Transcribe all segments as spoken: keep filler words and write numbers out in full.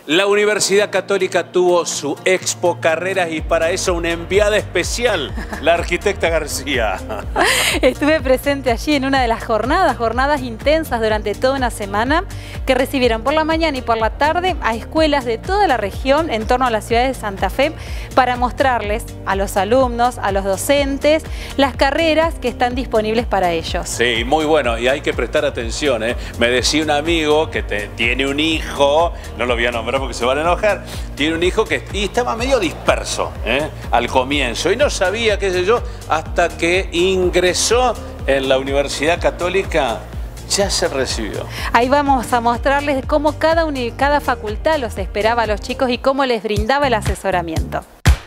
La Universidad Católica tuvo su Expo Carreras y para eso una enviada especial, la arquitecta García. Estuve presente allí en una de las jornadas, jornadas intensas durante toda una semana, que recibieron por la mañana y por la tarde a escuelas de toda la región en torno a la ciudad de Santa Fe para mostrarles a los alumnos, a los docentes, las carreras que están disponibles para ellos. Sí, muy bueno, y hay que prestar atención, ¿eh? Me decía un amigo que te, tiene un hijo, no lo voy a nombrar porque se van a enojar, tiene un hijo que y estaba medio disperso, ¿eh? Al comienzo y no sabía, qué sé yo, hasta que ingresó en la Universidad Católica. Ya se recibió. Ahí vamos a mostrarles cómo cada, uni, cada facultad los esperaba a los chicos y cómo les brindaba el asesoramiento.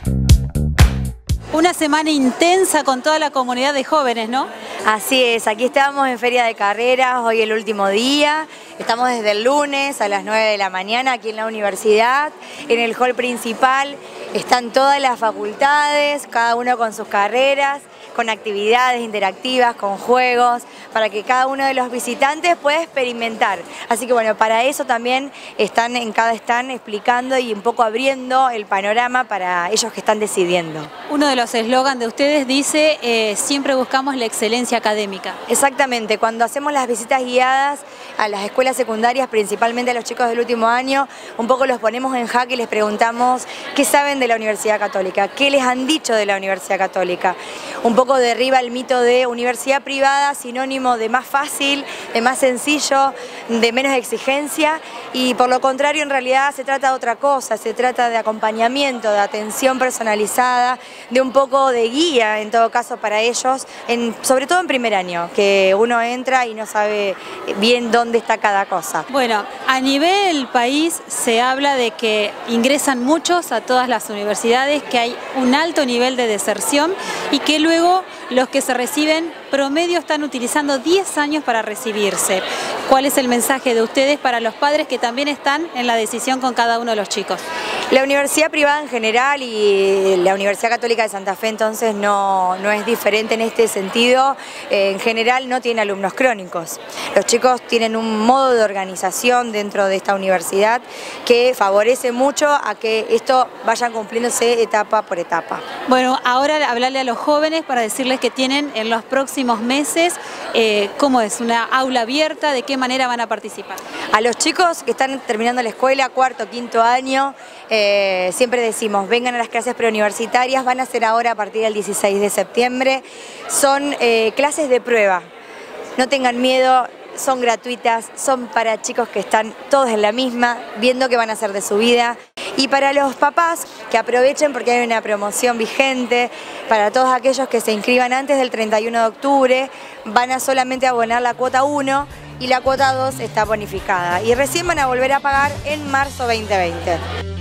Una semana intensa con toda la comunidad de jóvenes, ¿no? Así es, aquí estamos en Feria de Carreras, hoy el último día. Estamos desde el lunes a las nueve de la mañana aquí en la universidad, en el hall principal. Están todas las facultades, cada uno con sus carreras, con actividades interactivas, con juegos, para que cada uno de los visitantes pueda experimentar. Así que bueno, para eso también están en cada stand explicando y un poco abriendo el panorama para ellos que están decidiendo. Uno de los eslogans de ustedes dice, eh, siempre buscamos la excelencia académica. Exactamente, cuando hacemos las visitas guiadas a las escuelas secundarias, principalmente a los chicos del último año, un poco los ponemos en jaque y les preguntamos qué saben de la Universidad Católica, qué les han dicho de la Universidad Católica. Un poco derriba el mito de universidad privada, sinónimo de más fácil, de más sencillo, de menos exigencia, y por lo contrario en realidad se trata de otra cosa, se trata de acompañamiento, de atención personalizada, de un poco de guía en todo caso para ellos, en, sobre todo en primer año, que uno entra y no sabe bien dónde está cada cosa. Bueno, a nivel país se habla de que ingresan muchos a todas las universidades, que hay un alto nivel de deserción y que luego los que se reciben promedio están utilizando diez años para recibirse. ¿Cuál es el mensaje de ustedes para los padres que también están en la decisión con cada uno de los chicos? La universidad privada en general y la Universidad Católica de Santa Fe entonces no, no es diferente en este sentido. En general no tiene alumnos crónicos. Los chicos tienen un modo de organización dentro de esta universidad que favorece mucho a que esto vayan cumpliéndose etapa por etapa. Bueno, ahora hablarle a los jóvenes para decirles que tienen en los próximos meses, eh, ¿cómo es? ¿Una aula abierta? ¿De qué manera van a participar? A los chicos que están terminando la escuela, cuarto, quinto año, eh, siempre decimos, vengan a las clases preuniversitarias, van a ser ahora a partir del dieciséis de septiembre. Son eh, clases de prueba, no tengan miedo. Son gratuitas, son para chicos que están todos en la misma, viendo qué van a hacer de su vida. Y para los papás, que aprovechen porque hay una promoción vigente, para todos aquellos que se inscriban antes del treinta y uno de octubre, van a solamente abonar la cuota uno y la cuota dos está bonificada. Y recién van a volver a pagar en marzo veinte veinte.